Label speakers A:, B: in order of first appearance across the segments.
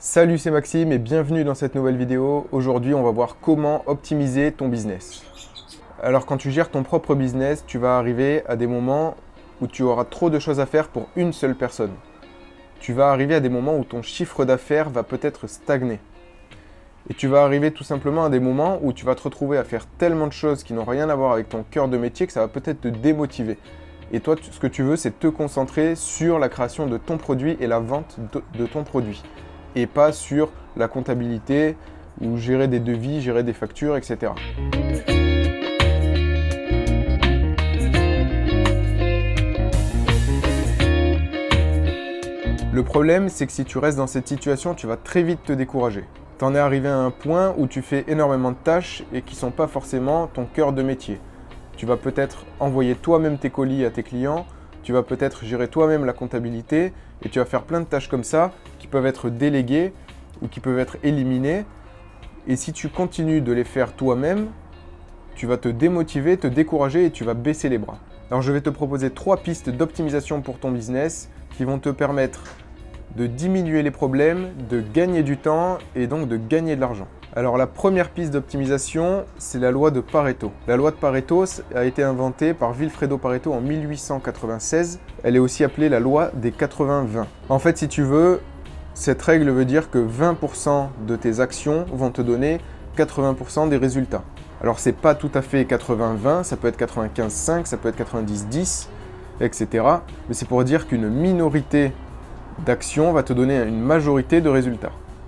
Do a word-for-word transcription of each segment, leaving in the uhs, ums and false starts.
A: Salut, c'est Maxime et bienvenue dans cette nouvelle vidéo. Aujourd'hui, on va voir comment optimiser ton business. Alors, quand tu gères ton propre business, tu vas arriver à des moments où tu auras trop de choses à faire pour une seule personne. Tu vas arriver à des moments où ton chiffre d'affaires va peut-être stagner. Et tu vas arriver tout simplement à des moments où tu vas te retrouver à faire tellement de choses qui n'ont rien à voir avec ton cœur de métier que ça va peut-être te démotiver. Et toi, ce que tu veux, c'est te concentrer sur la création de ton produit et la vente de ton produit. Et pas sur la comptabilité ou gérer des devis, gérer des factures, et cetera. Le problème, c'est que si tu restes dans cette situation, tu vas très vite te décourager. Tu en es arrivé à un point où tu fais énormément de tâches et qui ne sont pas forcément ton cœur de métier. Tu vas peut-être envoyer toi-même tes colis à tes clients, tu vas peut-être gérer toi-même la comptabilité et tu vas faire plein de tâches comme ça qui peuvent être déléguées ou qui peuvent être éliminées. Et si tu continues de les faire toi-même, tu vas te démotiver, te décourager et tu vas baisser les bras. Alors je vais te proposer trois pistes d'optimisation pour ton business qui vont te permettre de diminuer les problèmes, de gagner du temps et donc de gagner de l'argent. Alors la première piste d'optimisation, c'est la loi de Pareto. La loi de Pareto a été inventée par Vilfredo Pareto en mille huit cent quatre-vingt-seize. Elle est aussi appelée la loi des quatre-vingts vingt. En fait, si tu veux, cette règle veut dire que vingt pour cent de tes actions vont te donner quatre-vingts pour cent des résultats. Alors c'est pas tout à fait quatre-vingts vingt, ça peut être quatre-vingt-quinze cinq, ça peut être quatre-vingt-dix dix, et cetera. Mais c'est pour dire qu'une minorité d'actions va te donner une majorité de résultats.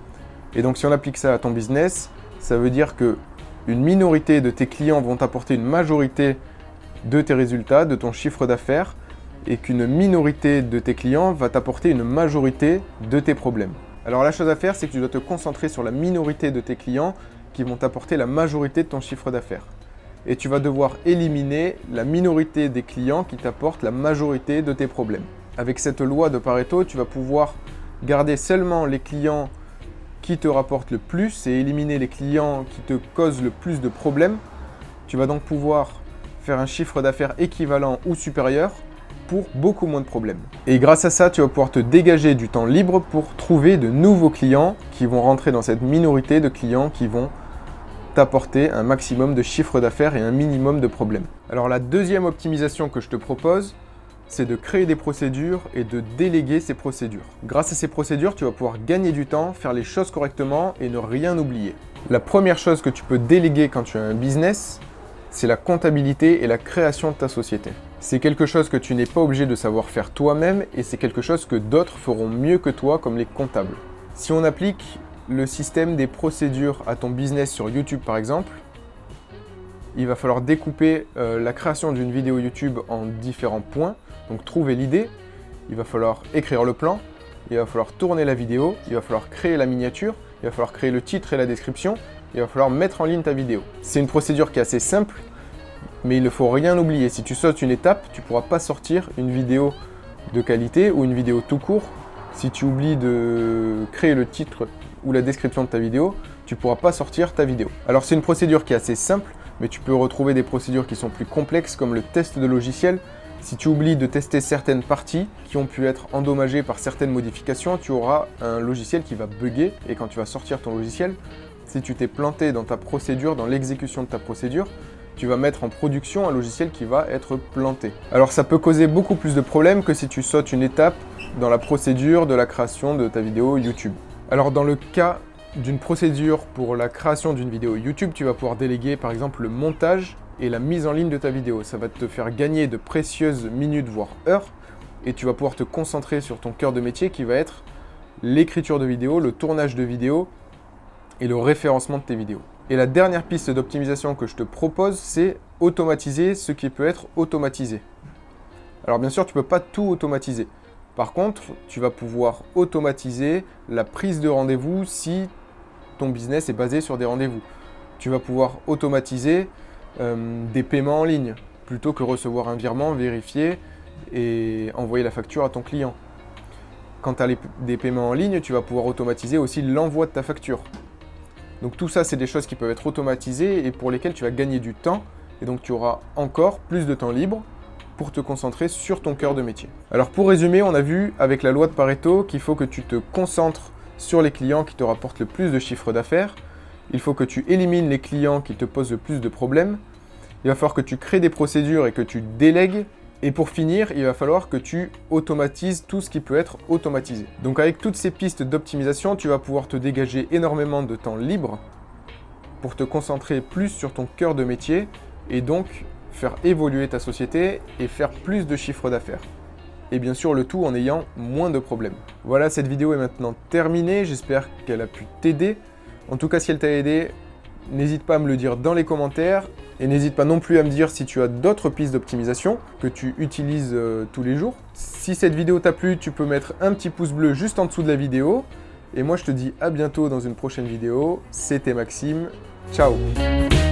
A: Et donc si on applique ça à ton business, ça veut dire que une minorité de tes clients vont t'apporter une majorité de tes résultats, de ton chiffre d'affaires, et qu'une minorité de tes clients va t'apporter une majorité de tes problèmes. Alors la chose à faire, c'est que tu dois te concentrer sur la minorité de tes clients qui vont t'apporter la majorité de ton chiffre d'affaires. Et tu vas devoir éliminer la minorité des clients qui t'apportent la majorité de tes problèmes. Avec cette loi de Pareto, tu vas pouvoir garder seulement les clients qui te rapportent le plus et éliminer les clients qui te causent le plus de problèmes. Tu vas donc pouvoir faire un chiffre d'affaires équivalent ou supérieur pour beaucoup moins de problèmes. Et grâce à ça, tu vas pouvoir te dégager du temps libre pour trouver de nouveaux clients qui vont rentrer dans cette minorité de clients qui vont t'apporter un maximum de chiffre d'affaires et un minimum de problèmes. Alors la deuxième optimisation que je te propose, c'est de créer des procédures et de déléguer ces procédures. Grâce à ces procédures, tu vas pouvoir gagner du temps, faire les choses correctement et ne rien oublier. La première chose que tu peux déléguer quand tu as un business, c'est la comptabilité et la création de ta société. C'est quelque chose que tu n'es pas obligé de savoir faire toi-même et c'est quelque chose que d'autres feront mieux que toi, comme les comptables. Si on applique le système des procédures à ton business sur YouTube par exemple, il va falloir découper euh, la création d'une vidéo YouTube en différents points. Donc trouver l'idée, il va falloir écrire le plan, il va falloir tourner la vidéo, il va falloir créer la miniature, il va falloir créer le titre et la description, il va falloir mettre en ligne ta vidéo. C'est une procédure qui est assez simple, mais il ne faut rien oublier. Si tu sautes une étape, tu ne pourras pas sortir une vidéo de qualité ou une vidéo tout court. Si tu oublies de créer le titre ou la description de ta vidéo, tu ne pourras pas sortir ta vidéo. Alors c'est une procédure qui est assez simple, mais tu peux retrouver des procédures qui sont plus complexes comme le test de logiciel. Si tu oublies de tester certaines parties qui ont pu être endommagées par certaines modifications, tu auras un logiciel qui va bugger et quand tu vas sortir ton logiciel, si tu t'es planté dans ta procédure, dans l'exécution de ta procédure, tu vas mettre en production un logiciel qui va être planté. Alors ça peut causer beaucoup plus de problèmes que si tu sautes une étape dans la procédure de la création de ta vidéo YouTube. Alors dans le cas d'une procédure pour la création d'une vidéo YouTube, tu vas pouvoir déléguer par exemple le montage et la mise en ligne de ta vidéo. Ça va te faire gagner de précieuses minutes, voire heures, et tu vas pouvoir te concentrer sur ton cœur de métier qui va être l'écriture de vidéos, le tournage de vidéos et le référencement de tes vidéos. Et la dernière piste d'optimisation que je te propose, c'est automatiser ce qui peut être automatisé. Alors bien sûr, tu ne peux pas tout automatiser. Par contre, tu vas pouvoir automatiser la prise de rendez-vous si ton business est basé sur des rendez-vous. Tu vas pouvoir automatiser euh, des paiements en ligne plutôt que recevoir un virement, vérifier et envoyer la facture à ton client. Quand tu as les, des paiements en ligne, tu vas pouvoir automatiser aussi l'envoi de ta facture. Donc tout ça, c'est des choses qui peuvent être automatisées et pour lesquelles tu vas gagner du temps et donc tu auras encore plus de temps libre pour te concentrer sur ton cœur de métier. Alors pour résumer, on a vu avec la loi de Pareto qu'il faut que tu te concentres sur les clients qui te rapportent le plus de chiffre d'affaires. Il faut que tu élimines les clients qui te posent le plus de problèmes. Il va falloir que tu crées des procédures et que tu délègues. Et pour finir, il va falloir que tu automatises tout ce qui peut être automatisé. Donc avec toutes ces pistes d'optimisation, tu vas pouvoir te dégager énormément de temps libre pour te concentrer plus sur ton cœur de métier et donc faire évoluer ta société et faire plus de chiffre d'affaires. Et bien sûr, le tout en ayant moins de problèmes. Voilà, cette vidéo est maintenant terminée. J'espère qu'elle a pu t'aider. En tout cas, si elle t'a aidé, n'hésite pas à me le dire dans les commentaires. Et n'hésite pas non plus à me dire si tu as d'autres pistes d'optimisation que tu utilises euh, tous les jours. Si cette vidéo t'a plu, tu peux mettre un petit pouce bleu juste en dessous de la vidéo. Et moi, je te dis à bientôt dans une prochaine vidéo. C'était Maxime. Ciao!